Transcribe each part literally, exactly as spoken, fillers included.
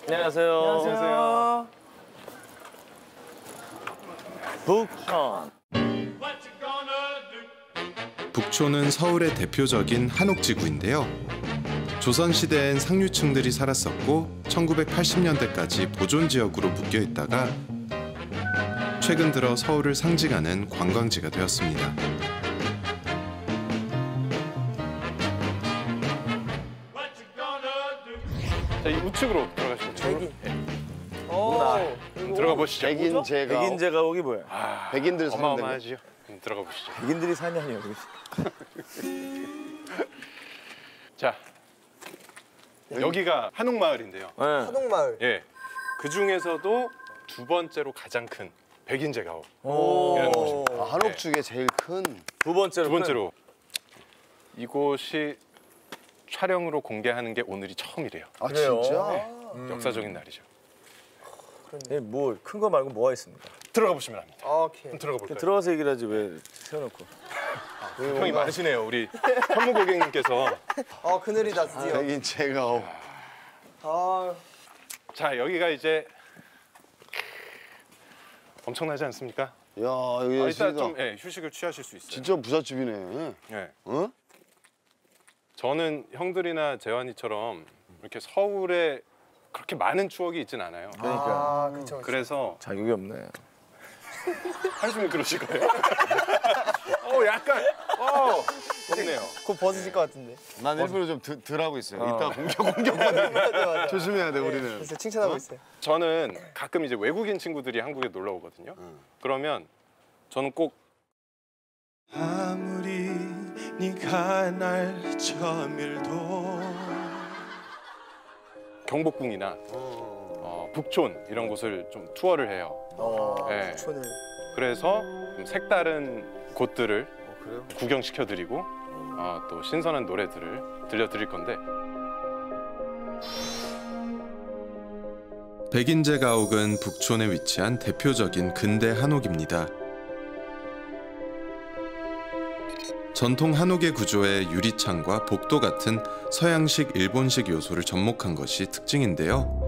안녕하세요. 안녕하세요. 북촌. 북촌은 서울의 대표적인 한옥지구인데요. 조선시대엔 상류층들이 살았었고 천구백팔십 년대까지 보존지역으로 묶여있다가 최근 들어 서울을 상징하는 관광지가 되었습니다. 자, 이 우측으로 들어가시면 백인. 오, 들어가 보시죠. 백인 제가 백인 제가옥이 뭐야? 아, 백인들 사는 어마어마하지요. 음, 들어가 보시죠. 백인들이 사냐니 여기. 자, 여기가 한옥마을인데요. 네. 한옥마을. 예, 그 중에서도 두 번째로 가장 큰 백인 제가옥. 오. 이런 곳입니다. 아, 한옥 중에 제일 큰. 두 번째로. 두 번째로 이곳이 촬영으로 공개하는 게 오늘이 처음이래요. 아 그래요? 진짜? 음. 역사적인 날이죠. 네, 뭐큰 거 말고 뭐가 있습니까? 들어가 보시면 압니다. 오케이. 한번 들어가 볼까요? 들어가서 얘기를 하지 왜 세워놓고. 평이 많으시네요, 우리 현무 고객님께서. 아 그늘이다 드디어. 백인 제가. 아 자, 여기가 이제 엄청나지 않습니까? 야 여기 아, 진짜 이따 좀 예, 휴식을 취하실 수 있어요. 진짜 부잣집이네. 예. 어? 저는 형들이나 재환이처럼 이렇게 서울에 그렇게 많은 추억이 있진 않아요. 그러니까 아, 그쵸, 그쵸. 그래서 자격이 없네. 한숨이 그러실 거예요. 어, 약간 어, 없네요. 곧 벗으실 것 같은데. 난 일부러 좀 드, 덜하고 있어요. 어. 이따 공격 공격받는. 조심해야 돼 우리는. 그래서 칭찬하고 있어요. 저는 가끔 이제 외국인 친구들이 한국에 놀러 오거든요. 그러면 저는 꼭 아무리 네가 날 저밀도 경복궁이나 어, 북촌 이런 곳을 좀 투어를 해요. 어, 네. 부촌을. 그래서 좀 색다른 곳들을 어, 그래요? 구경시켜드리고 어, 또 신선한 노래들을 들려드릴 건데 백인제 가옥은 북촌에 위치한 대표적인 근대 한옥입니다. 전통 한옥의 구조에 유리창과 복도 같은 서양식, 일본식 요소를 접목한 것이 특징인데요.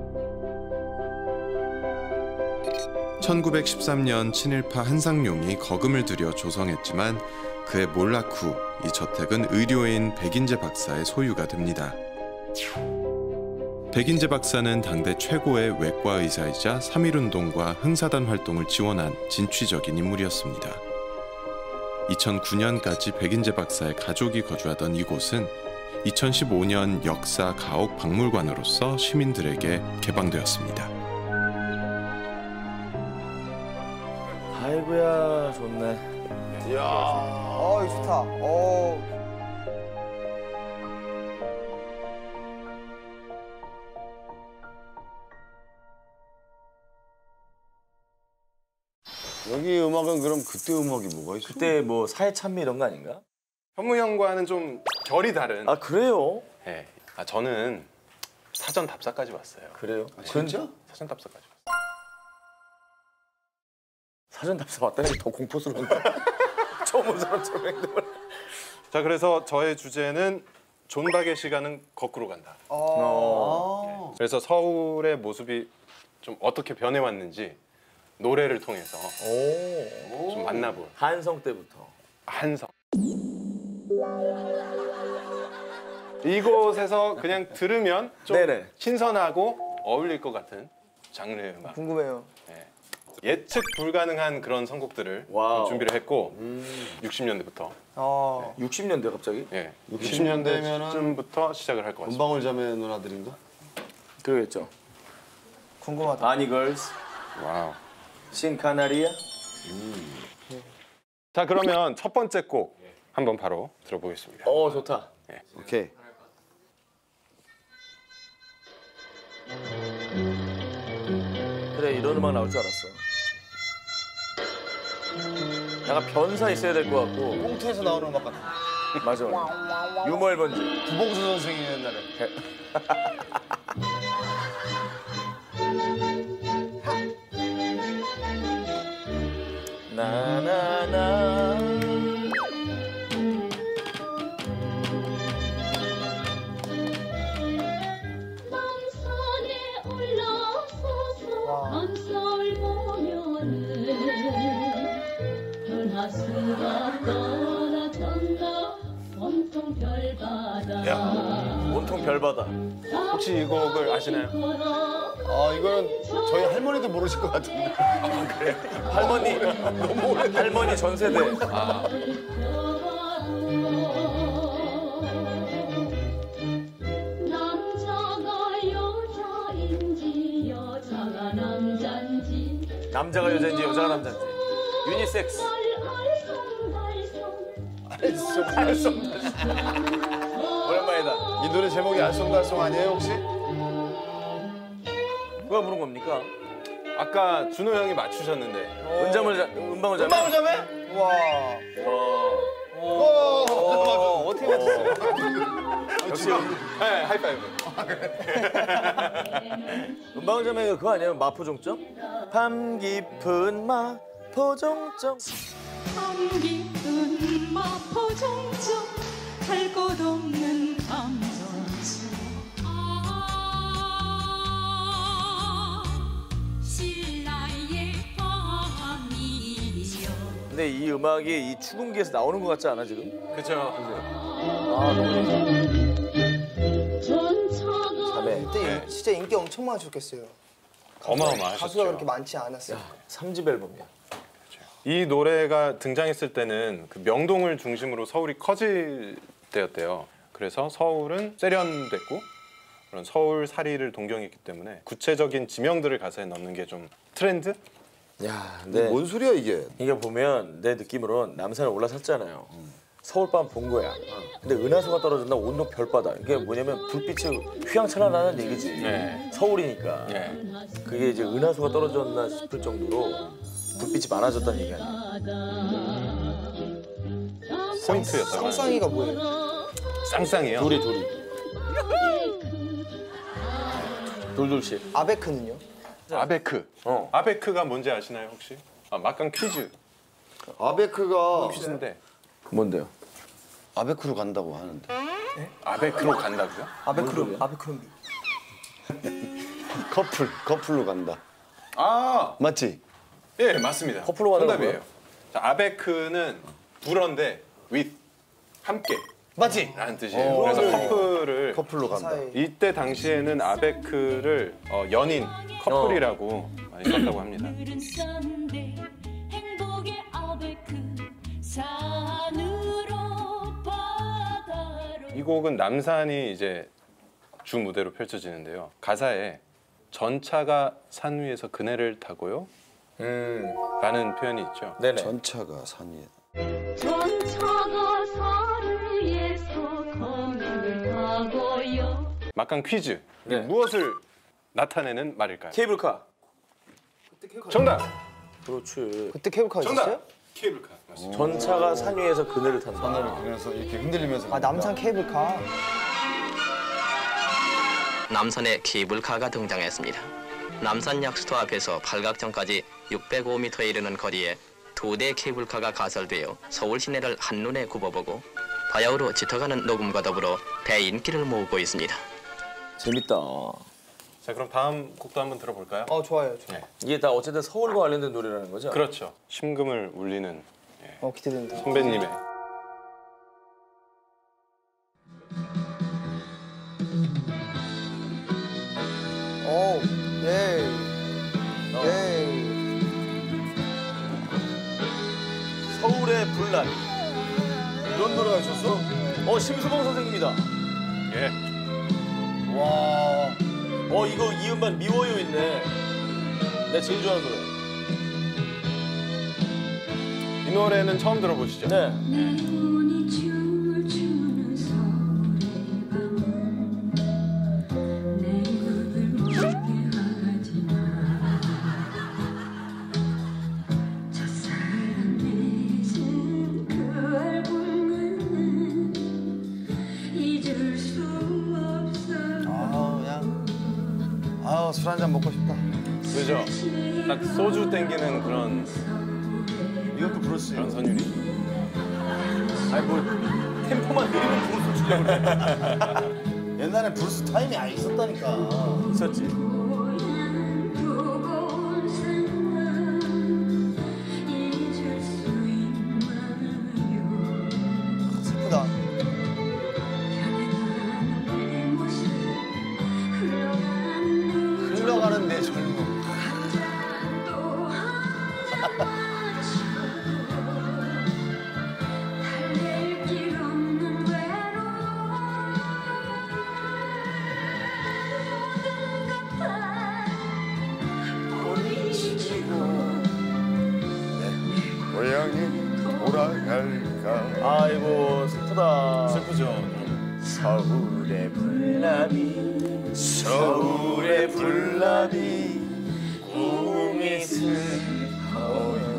천구백십삼 년 친일파 한상용이 거금을 들여 조성했지만 그의 몰락 후 이 저택은 의료인 백인제 박사의 소유가 됩니다. 백인제 박사는 당대 최고의 외과 의사이자 삼일운동과 흥사단 활동을 지원한 진취적인 인물이었습니다. 이천구 년까지 백인제 박사의 가족이 거주하던 이곳은 이천십오 년 역사 가옥 박물관으로서 시민들에게 개방되었습니다. 아이고야 좋네. 야. 어 이거 좋다. 어. 여기 음악은 그럼 그때 음악이 뭐가 있어? 그때 뭐 사회참미 이런 거 아닌가? 현무 형과는 좀 결이 다른. 아 그래요? 네. 아 저는 사전 답사까지 왔어요. 그래요? 아, 진짜? 사전 답사까지 왔어요. 사전 답사 왔다는 게 더 공포스러운데. 처음 온 사람처럼 행동을. 자 그래서 저의 주제는 존박의 시간은 거꾸로 간다. 어. 네. 그래서 서울의 모습이 좀 어떻게 변해왔는지 노래를 통해서 오. 좀 만나볼 한성 때부터. 한성. 이곳에서 그냥 들으면 좀 네네. 신선하고 어울릴 것 같은 장르의 음악. 궁금해요. 네. 예측 불가능한 그런 선곡들을 와우. 준비를 했고 육십 년대부터 어. 육십 년대 갑자기? 예, 육십 년대면은 쯤부터 시작을 할 것 같습니다. 금방울 자매 누나들인가? 그러겠죠. 궁금하다. 아니걸스, 와우. 신카나리아. 자 그러면 첫 번째 곡 한번 바로 들어보겠습니다. 어 좋다. 오케이. 그래 이런 음악 나올 줄 알았어. 약간 변사 있어야 될 것 같고. 꽁트에서 나오는 음악 같아. 맞아. 유머 번지. 구봉수 선생이 옛날에. 나나나. 맘 별바다. 혹시 이 곡을 아시나요? 아 이거는 저희 할머니도 모르실 것 같은데. 할머니 너무 오래 할머니 전 세대. 아, 남자가 여자인지 여자가 남자인지 남자가 여자인지 여자가 남자인지. 유니섹스. 알쏭달쏭 알쏭. 오랜만이다. 이 노래 제목이 알쏭달쏭 아니에요 혹시? 누가 부른 겁니까? 아까 준호 형이 맞추셨는데 은잠을 자, 음방을 자매. 음방을 자매? 와. 오. 어, 어떻게 맞췄어요? 역시 네, 하이파이브. 음방을 자매가 그거 아니에요? 마포종점? 밤 깊은 마포종점. 밤 깊은 마포종점 갈 곳 없는 감정지 아 신라의 밤이여 근데 이 음악이 이 추궁기에서 나오는 것 같지 않아 지금? 그쵸. 아 너무 좋다. 전차가 자매. 그때 네. 인- 진짜 인기 엄청 많으셨겠어요. 어마어마하셨죠. 가수가 그렇게 많지 않았어요. 삼 집 앨범이야. 이 노래가 등장했을 때는 그 명동을 중심으로 서울이 커질 때였대요. 그래서 서울은 세련됐고 그런 서울 살이를 동경했기 때문에 구체적인 지명들을 가사에 넣는 게 좀 트렌드? 야, 근데 뭔 소리야 이게? 이게 보면 내 느낌으로는 남산에 올라섰잖아요. 서울밤 본 거야. 근데 은하수가 떨어진다 온도 별바다. 이게 뭐냐면 불빛이 휘황찬란하는 얘기지. 네. 서울이니까. 예. 그게 이제 은하수가 떨어졌나 싶을 정도로 불빛이 많아졌다는 얘기 아니야. 포인트였다가 쌍쌍이가 뭐예요? 쌍쌍이요. 둘이 둘이. 둘둘씩. 아베크는요? 아베크. 어. 아베크가 뭔지 아시나요 혹시? 아, 막강 퀴즈 아베크가 퀴즈인데 뭔데요? 아베크로 간다고 하는데. 아베크로 간다고요? 아베크롬, 아베크롬비. 커플, 커플로 간다. 아, 맞지? 예, 맞습니다. 커플로 가는 정답이에요. 자, 아베크는 불어인데 with 함께 맞지? 라는 뜻이에요. 그래서 커플을 커플로 간다. 사이. 이때 당시에는 아베크를 어, 연인 커플이라고 많이 썼다고 합니다. 푸른 썬데 행복의 아베크 산으로 바다로 이 곡은 남산이 이제 주 무대로 펼쳐지는데요. 가사에 전차가 산 위에서 그네를 타고요 음. 라는 표현이 있죠. 네네. 전차가 산 위에. 전차가 산 위에서 거미를 타고요 막강 퀴즈. 네. 무엇을 나타내는 말일까요? 케이블카. 정답! 그렇지. 그때 케이블카 있었어요? 정답! 케이블카. 맞습니다. 전차가 산 위에서 그네를 탄다. 그래서 이렇게 흔들리면서. 아 남산 케이블카. 남산에 케이블카가 등장했습니다. 남산 약수터 앞에서 팔각정까지 육백오 미터에 이르는 거리에 두 대 케이블카가 가설되어 서울 시내를 한눈에 굽어보고 바야흐로 짙어가는 녹음과 더불어 대인기를 모으고 있습니다. 재밌다. 자, 그럼 다음 곡도 한번 들어볼까요? 어 좋아요. 좋아요. 네. 이게 다 어쨌든 서울과 관련된 노래라는 거죠? 그렇죠. 심금을 울리는 어 기대된다. 선배님의 오, 예, 예. 서울의 불날. 이런 노래가 있었어? 어, 심수봉 선생님이다. 예. 와. 어, 이거 이 음반 미워요 있네. 내가 제일 좋아하는 노래. 이 노래는 처음 들어보시죠? 네. 내 손이 춤을 추는 서울의 밤은 내 꿈을 멀게 하지마 첫사랑 맺은 그 앨범은 잊을 수 없어 아 그냥. 아술 한 잔 먹고 싶다. 그죠? 딱 소주 땡기는 그런 이것도 브루스. 그런 선율이. 아니 뭐 템포만 느리면 부를 수 주려고 그래. 옛날에 브루스 타임이 아 있었다니까. 있었지. 고향 두고 온 사람 잊을 수 있나요 슬프다. 변해가는 내 모습 아이고 슬프다. 슬프죠. 서울의 불나비 서울의 불나비 꿈이 슬퍼요.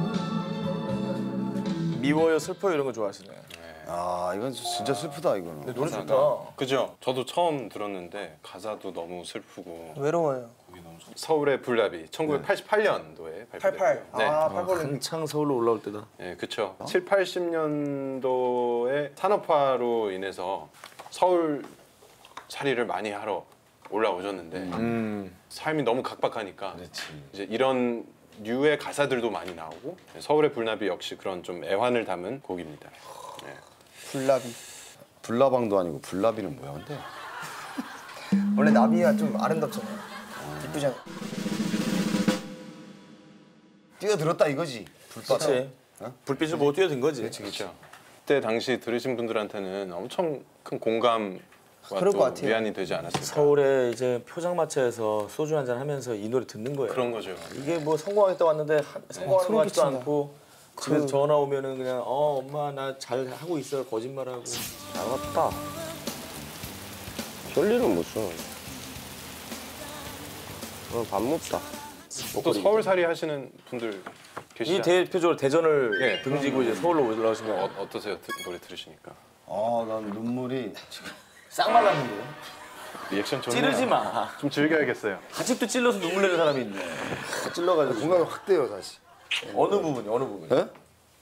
미워요 슬퍼요 이런 거 좋아하시네. 아 이건 진짜 슬프다 이거는. 근데 노래 좋다. 그죠? 저도 처음 들었는데 가사도 너무 슬프고 외로워요. 서울의 불나비 천구백팔십팔 년도에 팔팔. 네. 아, 팔팔. 한창 서울로 올라올 때다. 네, 그렇죠. 칠, 팔십 년도에 산업화로 인해서 서울 살이를 많이 하러 올라오셨는데 음. 삶이 너무 각박하니까 이제 이런 류의 가사들도 많이 나오고 서울의 불나비 역시 그런 좀 애환을 담은 곡입니다. 네. 불나비. 불나방도 아니고 불나비는 뭐야 근데? 원래 나비가 좀 아름답잖아요. 이쁘잖아. 뛰어들었다 이거지. 불바다. 그렇지. 불빛을 보고 뛰어든 거지. 그렇죠. 그때 당시 들으신 분들한테는 엄청 큰 공감과 그럴 또 것 같아요. 위안이 되지 않았을까. 서울에 이제 포장마차에서 소주 한잔 하면서 이 노래 듣는 거예요. 그런 거죠. 이게 뭐 성공하겠다 왔는데 하- 성공하는 소름 것 같지도 끼친다. 않고 집에서 전화 오면은 그냥 어 엄마 나 잘 하고 있어요 거짓말하고. 나왔다. 별일은 무슨 어, 밥 먹다. 또 서울살이 하시는 분들 이 계시죠? 대표적으로 대전을 네. 등지고 이제 서울로 올라오신 거예요. 어, 어떠세요? 드- 노래 들으시니까 아난 눈물이 싹 말랐는데요. 리액션 좋네요. 찌르지 마. 좀 즐겨야겠어요. 아직도 찔러서 눈물 내는 사람이 있네. 찔러가지고. 공감이 확 돼요 다시. 어느 부분이 어느 부분이? 예?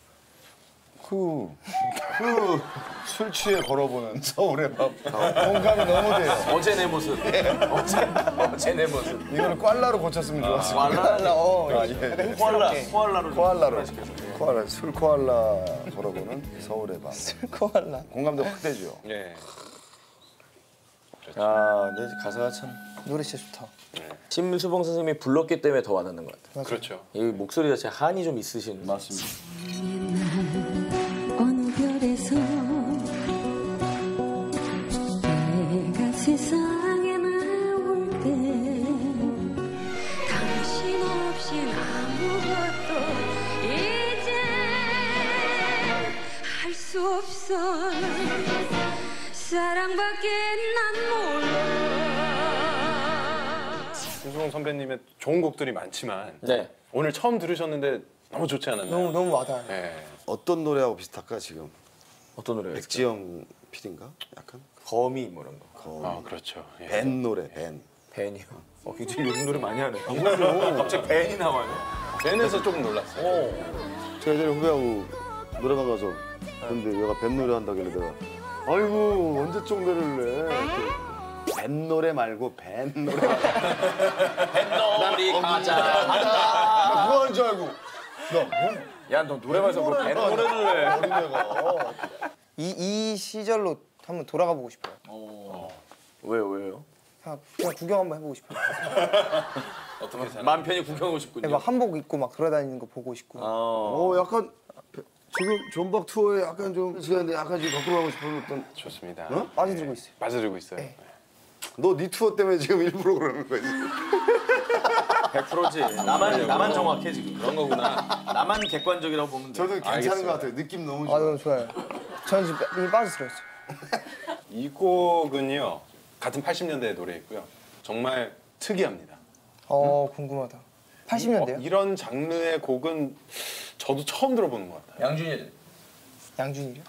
그, 그 술 취해 걸어보는 서울의 밤 공감이 너무 돼요. 어제 내 모습. 어제 어제 내 모습. 이거는 꽐라로 고쳤으면 좋았을 것 같아요. 코알라. 어, 아, 예. 코알라. 코알라로. 좀 코알라로 시켜서. 코알라 술 코알라 걸어보는 서울의 밤 코알라. 공감도 확 되죠. 예. 아, 근데 가사가 참. 노래 진짜 좋다. 심수봉 선생님이 불렀기 때문에 더 와닿는 것 같아요. 그렇죠. 이 목소리 자체 한이 좀 있으신. 맞습니다. 어느 별에서 내가 세상에 나올 때 당신 없인 아무것도 이제 할 수 없어 사랑밖에 난 몰라. 심수봉 선배님의 좋은 곡들이 많지만 네. 오늘 처음 들으셨는데 너무 좋지 않았나요? 너무 너무 와닿아요. 예. 어떤 노래하고 비슷할까 지금? 어떤 노래가 있어요? 백지영 피디인가? 약간? 거미 뭐 이런 거. 거 아 그렇죠. 예. 밴 노래 밴. 벤이요. 어, 굉장히 요즘 노래 많이 하네. 갑자기 벤이 나와요. 밴에서 조금 놀랐어요. 제가 예전에 후배하고 노래방 가서 근데 얘가 밴 노래 한다길래 내가 아이고 언제 쪽 노래를 해? 밴 노래 말고 밴 노래. 벤놀이 가자. 나 그거 하는 줄 알고. 야, 뭔 야, 너 노래방에서 뭐 벤 노래를 해. 어린애가. 이, 이 시절로 한번 돌아가 보고 싶어요. 왜요, 왜요? 그냥, 그냥 구경 한번 해보고 싶어요. 어떻게 사나? 맘 편히 구경하고 싶군요. 막 한복 입고 막 돌아다니는 거 보고 싶고. 어. 어 약간 지금 존박 투어에 약간 좀 시간인데 약간 지금 거꾸로 하고 싶은 어떤. 좋습니다. 어? 빠져들고 있어요. 빠져들고 있어요. 네. 너 네 투어 때문에 지금 일부러 그러는 거지. 백 퍼센트지. 나만 나만 정확해 지금. 그런 거구나. 나만 객관적이라고 보면 돼. 저도 괜찮은 알겠어요. 것 같아요. 느낌 너무 아 좋아. 너무 좋아요. 저는 지금 이미 빠져들었어요. 이 곡은요 같은 팔십 년대의 노래이고요. 정말 특이합니다. 어 궁금하다. 팔십 년대요? 어, 이런 장르의 곡은 저도 처음 들어보는 것 같아요. 양준일. 양준일이요?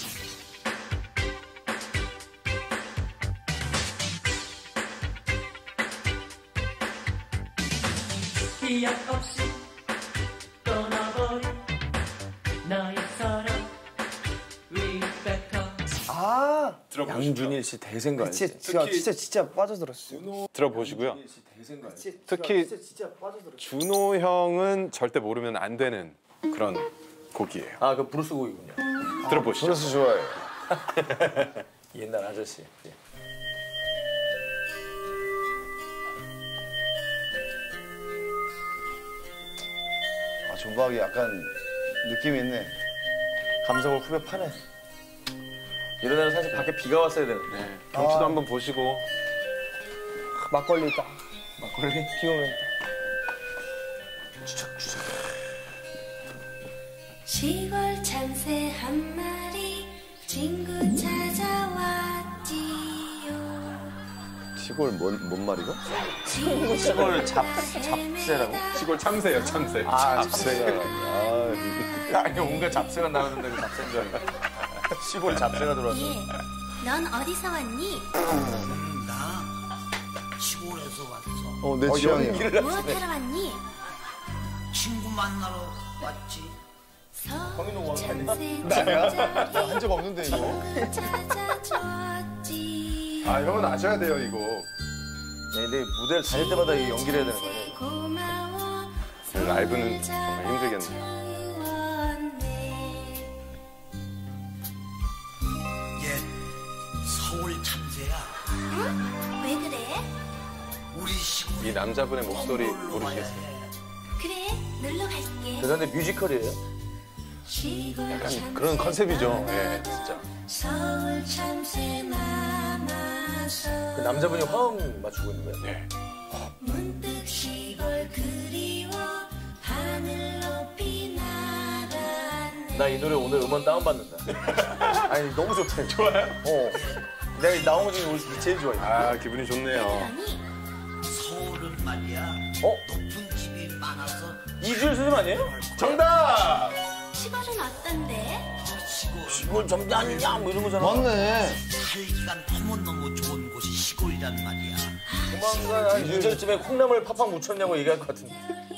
기약 없이 떠나버린 나의 사랑 리베카. 아 들어보시죠. 양준일 씨 대생가 알지? 진짜 진짜 진짜, 진짜 빠져들었어요. 들어보시고요. 대생가 알지? 진짜, 특히 진짜 진짜 빠져들었어요. 준호 형은 절대 모르면 안 되는 그런 곡이에요. 아, 그 브루스 곡이군요. 들어보시죠. 브루스 좋아해. 옛날 아저씨. 예. 아 존박이 약간 느낌이 있네. 감성을 후벼 파네. 이러다가 사실 밖에 비가 왔어야 되는데. 네, 경치도 한번 보시고 막걸리 딱 막걸리? 비 오면 추적 추적. 시골 참새 한 마리 친구 찾아왔지요. 시골 뭔, 뭔 말이가? 시골 잡 잡새라고? 시골 참새요, 참새. 아 잡새가. 아, 아니 온갖 잡새가 나오는데 그 잡새인 줄 알고. 시골 잡새가 들어왔어. 예, 넌 어디서 왔니? 음, 나 시골에서 왔어. 어, 내 취향이야. 무엇하러 왔니? 친구 만나러 왔지. 서울 참새 한 적 없는데 이거. 찾아줬지. 아, 형은 아셔야 돼요, 이거. 네, 근데 무대를 다닐 때마다 이 연기를 해야 되는 거 아니에요? 고마워. 라이브는 정말 힘들겠네요. 얘 서울 참새야. 응? 왜 그래? 우리 시골. 이 남자분의 목소리 모르시겠어요? 그래, 놀러 갈게. 그런데 뮤지컬이에요? 약간 그런 컨셉이죠. 예, 진짜. 서울 참새 남아서 그 남자분이 화음 맞추고 있는 거예요? 네. 문득 시골 그리워 하늘 높이 날았네. 나 이 노래 오늘 음원 다운받는다. 아니 너무 좋다. 좋아요? 어. 내가 이 나온 거 중에 오늘 제일 좋아해. 아, 기분이 좋네요. 아니, 서울은 말이야. 어? 높은 집이 많아서. 이주일 선생님 아니에요? 정답! 시골은 어떤데? 시골. 시골 점잖냐 뭐 이런 거잖아. 맞네. 살기가 너무너무 좋은 곳이 시골이란 말이야. 조만간 한 이 절쯤에 콩나물 팍팍 묻혔냐고 얘기할 것 같은데.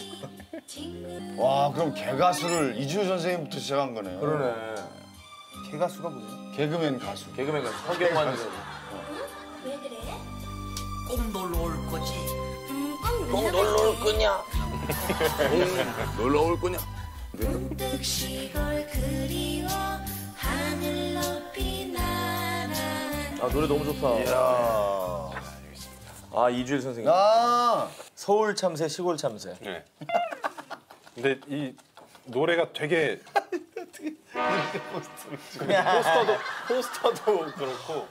와, 그럼 개가수를 이주일 선생님부터 시작한 거네요. 그러네. 개가수가 뭐예요? 개그맨 가수. 개그맨 가수 허경환 왜 그래? 꼭 놀러 올 거지. 음, 꼭 꼭 놀러 놀러 올 거냐? 놀러 올 거냐? 문득 시골 그리워 하늘 높이 날아. 아 노래 너무 좋다. 이야. 아 이주일 선생님. 아, 서울 참새 시골 참새. 네. 근데 이 노래가 되게 포스터도 포스터도 그렇고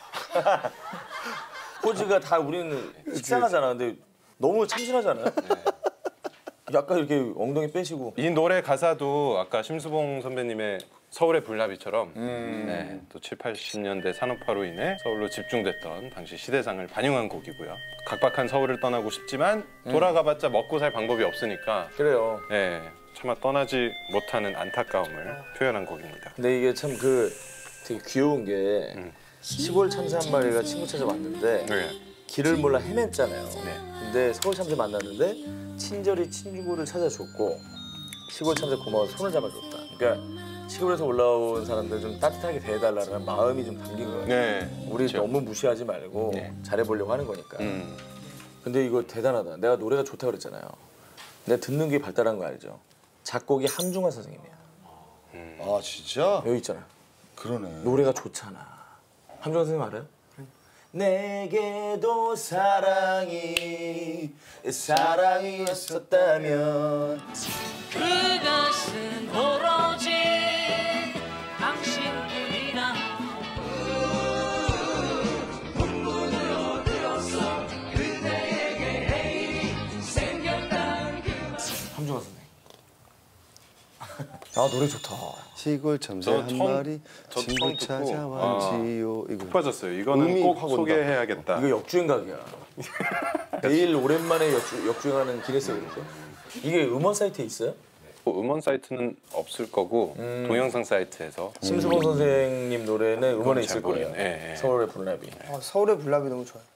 포즈가 다 우리는 식상하잖아. 근데 너무 참신하잖아요. 약간 이렇게 엉덩이 빼시고. 이 노래 가사도 아까 심수봉 선배님의 서울의 불나비처럼 네, 또 칠, 팔십 년대 산업화로 인해 서울로 집중됐던 당시 시대상을 반영한 곡이고요. 각박한 서울을 떠나고 싶지만 돌아가봤자 먹고 살 방법이 없으니까 그래요. 네, 차마 떠나지 못하는 안타까움을 표현한 곡입니다. 근데 이게 참 그 되게 귀여운 게 음. 시골 참새 한 마리가 친구 찾아왔는데 네. 길을 몰라 헤맸잖아요. 네. 근데 서울 참새 만났는데 친절히 친구를 찾아줬고 시골 참새 고마워서 손을 잡아줬다. 그러니까 시골에서 올라온 사람들 좀 따뜻하게 대해달라는 마음이 좀 담긴 거예요. 네, 우리 그렇죠. 너무 무시하지 말고 네. 잘해보려고 하는 거니까. 음. 근데 이거 대단하다. 내가 노래가 좋다고 그랬잖아요. 내가 듣는 게 발달한 거 알죠? 작곡이 함중환 선생님이야. 아 진짜? 여기 있잖아. 그러네. 노래가 좋잖아. 함중환 선생님 알아요? 내게도 사랑이 사랑이 있었다면 그것은 오로지 당신뿐이나 흥분으로 들었어 그대에게 해일이 생겼다는 그 함중환 선생님. 아 노래 좋다. 시골 참새 저 한 처음- 마리 저 친구 처음 듣고, 찾아왔지요. 이거 푹 빠졌어요. 이거는 음이 꼭 확 온다. 소개해야겠다. 이거 역주행각이야. 내일 오랜만에 역주, 역주행하는 기네스 그럴까? 이게 음원 사이트에 있어요? 음원 사이트는 없을 거고 동영상 사이트에서 심수봉 선생님 노래는 음원에 잘 있을 거예요. 모르겠네. 예, 예. 서울의 불나비. 아, 서울의 불나비 너무 좋아요.